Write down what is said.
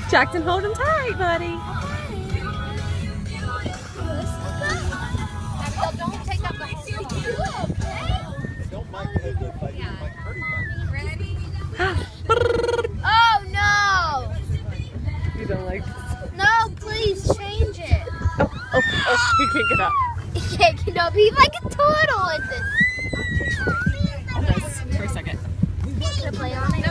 Jackson, hold him tight, buddy. Don't take up the whole Don't mind the fight. Ready? Oh no! You don't like this? No, please change it. Oh, you can't get up. He can't get up. He's like a turtle at this. Hold this for a second. Should I play on it?